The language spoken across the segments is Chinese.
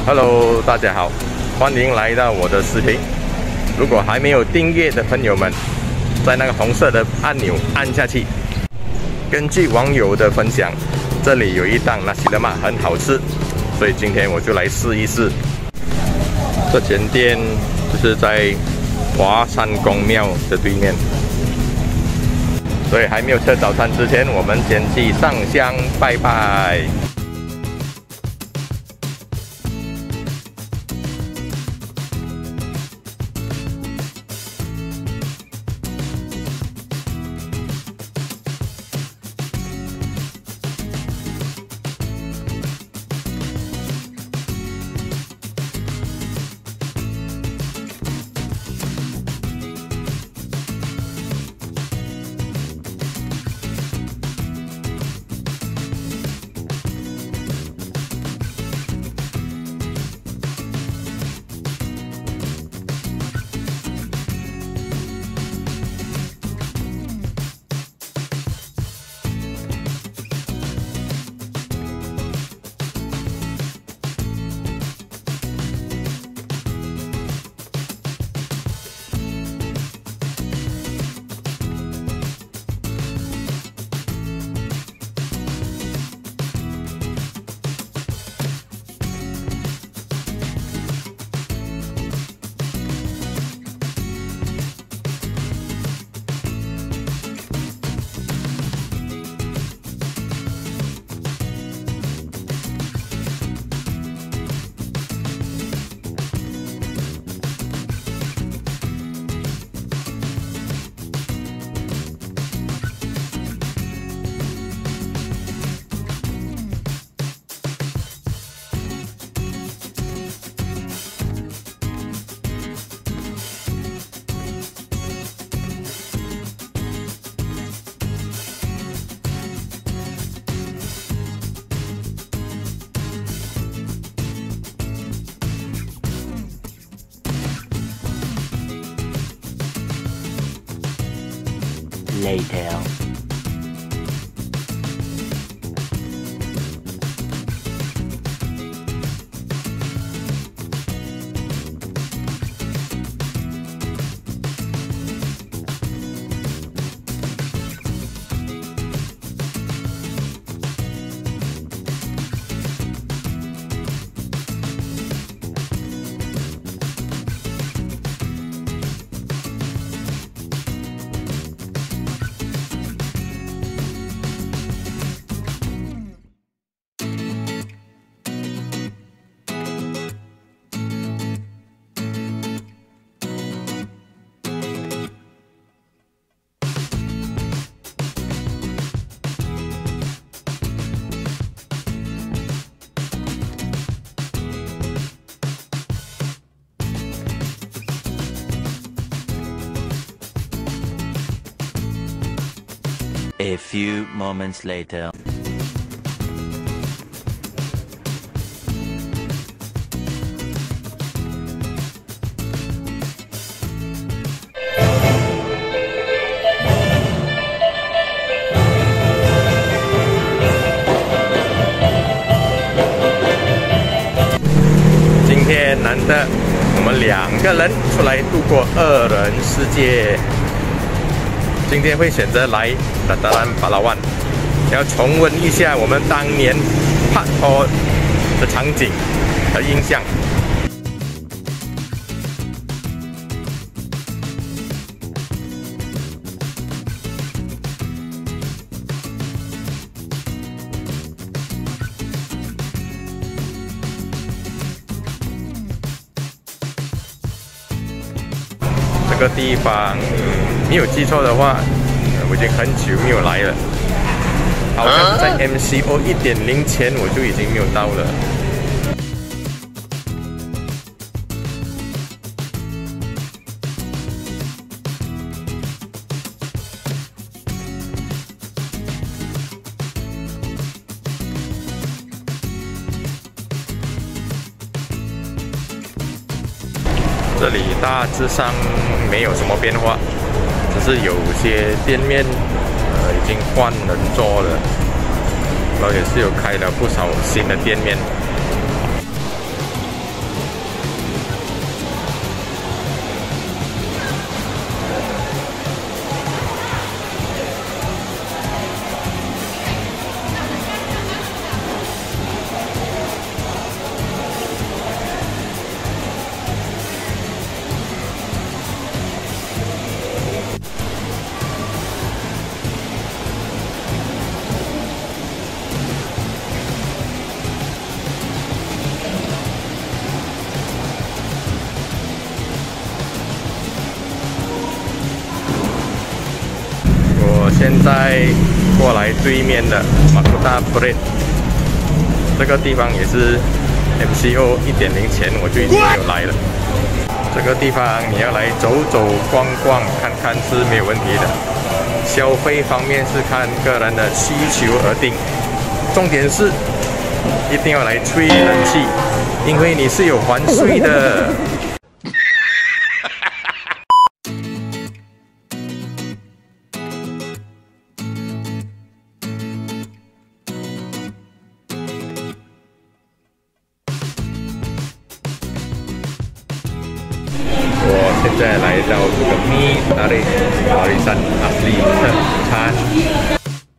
Hello， 大家好，欢迎来到我的视频。如果还没有订阅的朋友们，在那个红色的按钮按下去。根据网友的分享，这里有一档nasi lemak很好吃，所以今天我就来试一试。这间店就是在华山公庙的对面，所以还没有吃早餐之前，我们先去上香拜拜。 Later. A few moments later. 今天难得我们2个人出来度过2人世界。今天会选择来Dataran Pahlawan，要重温一下我们当年拍拖的场景和印象。这个地方没有记错的话，我已经很久没有来了，好像是在 MCO 1.0前我就已经没有到了。这里大致上没有什么变化，只是有些店面已经换人做了，然后也是有开了不少新的店面。 在过来对面的马库达布列，这个地方也是 MCO 1.0前我就已经有来了。这个地方你要来走走逛逛看看是没有问题的。消费方面是看个人的需求而定，重点是一定要来吹冷气，因为你是有还税的。我现在来到这个米达雷瓦里山阿里特餐。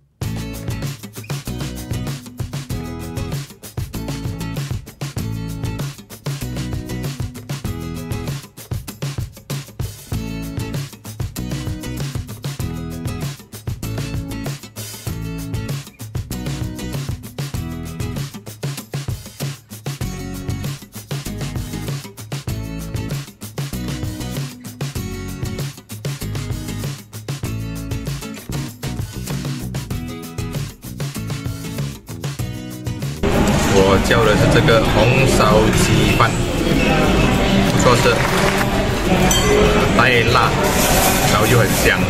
我叫的是这个红烧鸡饭，不错吃，带辣，然后又很香。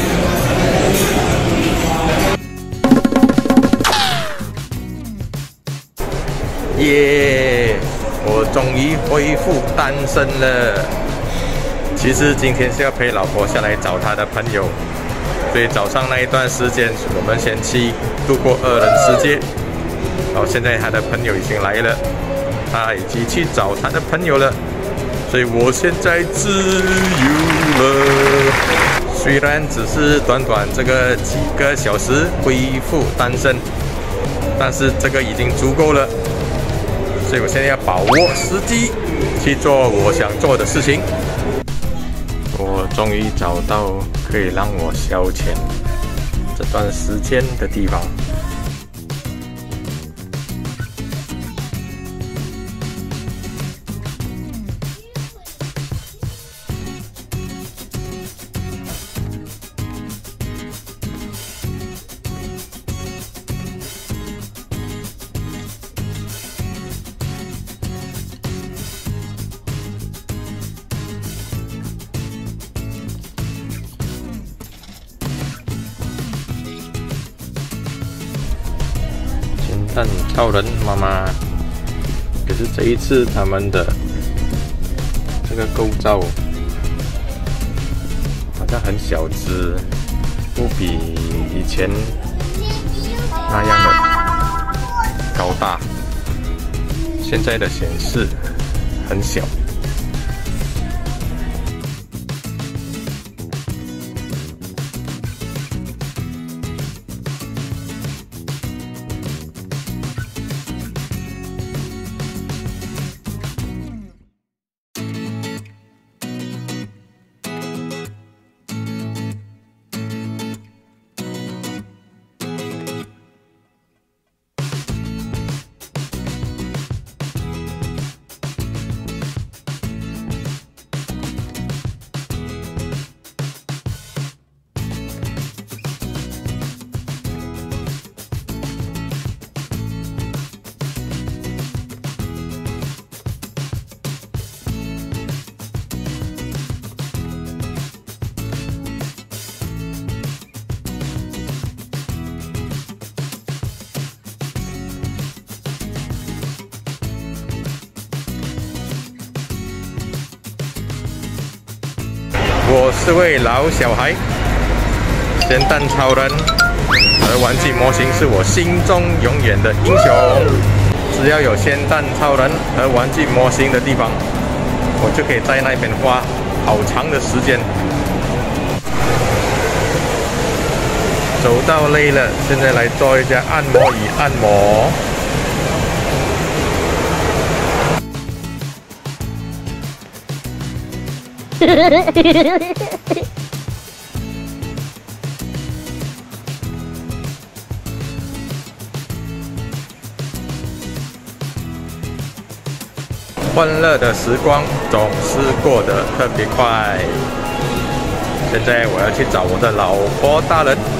耶！我终于恢复单身了。其实今天是要陪老婆下来找她的朋友，所以早上那一段时间，我们先去度过2人世界。现在他的朋友已经来了，他已经去找他的朋友了，所以我现在自由了。虽然只是短短这个几个小时恢复单身，但是这个已经足够了，所以我现在要把握时机去做我想做的事情。我终于找到可以让我消遣这段时间的地方。但超人妈妈，可是这一次他们的这个构造好像很小只，不比以前那样的高大。现在的显示很小。我是位老小孩，咸蛋超人和玩具模型是我心中永远的英雄。只要有咸蛋超人和玩具模型的地方，我就可以在那边花好长的时间。走到累了，现在来做一下按摩椅按摩。欢乐的时光总是过得特别快。现在我要去找我的老婆大人。